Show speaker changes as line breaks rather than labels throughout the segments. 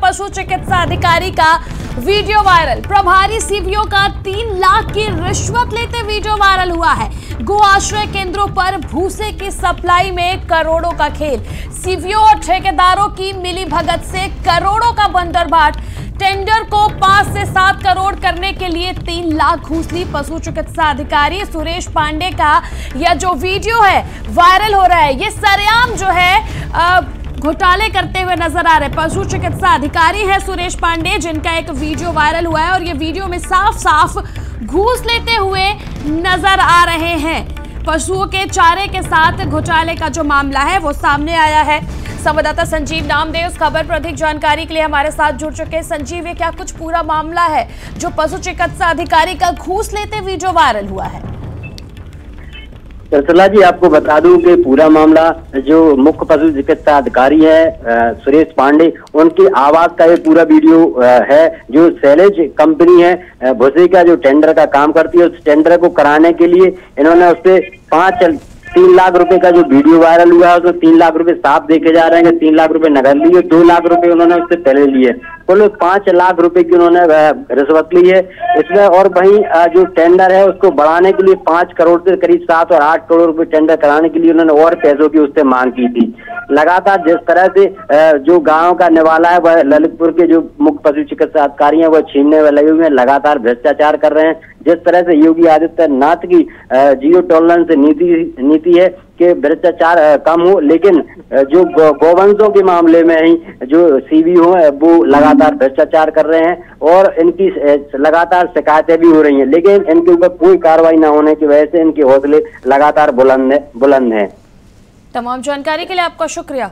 पशु चिकित्सा अधिकारी का वीडियो वायरल। प्रभारी सीवीओ का 3 लाख की रिश्वत लेते वीडियो वायरल हुआ है। गो आश्रय केंद्रों पर भूसे की सप्लाई में करोड़ों का खेल। सीवीओ और ठेकेदारों की मिली भगत से करोड़ों का बंदरबाट। टेंडर को 5 से 7 करोड़ करने के लिए 3 लाख घूस ली पशु चिकित्सा अधिकारी सुरेश पांडे का यह जो वीडियो है वायरल हो रहा है, ये सरेआम जो है घोटाले करते हुए नजर आ रहे। पशु चिकित्सा अधिकारी है सुरेश पांडे, जिनका एक वीडियो वायरल हुआ है और ये वीडियो में साफ साफ घूस लेते हुए नजर आ रहे हैं। पशुओं के चारे के साथ घोटाले का जो मामला है वो सामने आया है। संवाददाता संजीव नामदेव इस खबर पर अधिक जानकारी के लिए हमारे साथ जुड़ चुके हैं। संजीव, ये क्या कुछ पूरा मामला है जो पशु चिकित्सा अधिकारी का घूस लेते वीडियो वायरल हुआ है?
सरसला जी, आपको बता दूं कि पूरा मामला जो मुख्य पशु चिकित्सा अधिकारी है सुरेश पांडे, उनकी आवाज का ये पूरा वीडियो है। जो सैलेज कंपनी है भूसे का जो टेंडर का काम करती है, उस टेंडर को कराने के लिए इन्होंने उससे 3 लाख रुपए का जो वीडियो वायरल हुआ है उसमें 3 लाख रुपए साफ देखे जा रहे हैं कि 3 लाख रुपए नगद लिए, 2 लाख रुपए उन्होंने उससे पहले लिए, कुल 5 लाख रुपए की उन्होंने रिश्वत ली है इसमें। और वहीं जो टेंडर है उसको बढ़ाने के लिए 5 करोड़ से करीब 7 और 8 करोड़ रुपए टेंडर कराने के लिए उन्होंने और पैसों की उससे मांग की थी। लगातार जिस तरह से जो गांव का निवाला है वह ललितपुर के जो मुख्य पशु चिकित्सा अधिकारी हैं वह छीनने में लगे हुए हैं, लगातार भ्रष्टाचार कर रहे हैं। जिस तरह से योगी आदित्यनाथ की जीरो टॉलरेंस नीति है कि भ्रष्टाचार कम हो, लेकिन जो गौवंशों के मामले में ही जो सीवीओ है वो लगातार भ्रष्टाचार कर रहे हैं और इनकी लगातार शिकायतें भी हो रही हैं, लेकिन इनके ऊपर कोई कार्रवाई न होने की वजह से इनके हौसले लगातार बुलंद हैं।
तमाम जानकारी के लिए आपका शुक्रिया।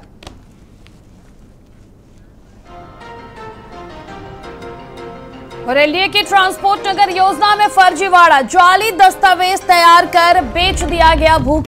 और एलडीए की ट्रांसपोर्ट नगर योजना में फर्जीवाड़ा, जाली दस्तावेज तैयार कर बेच दिया गया भू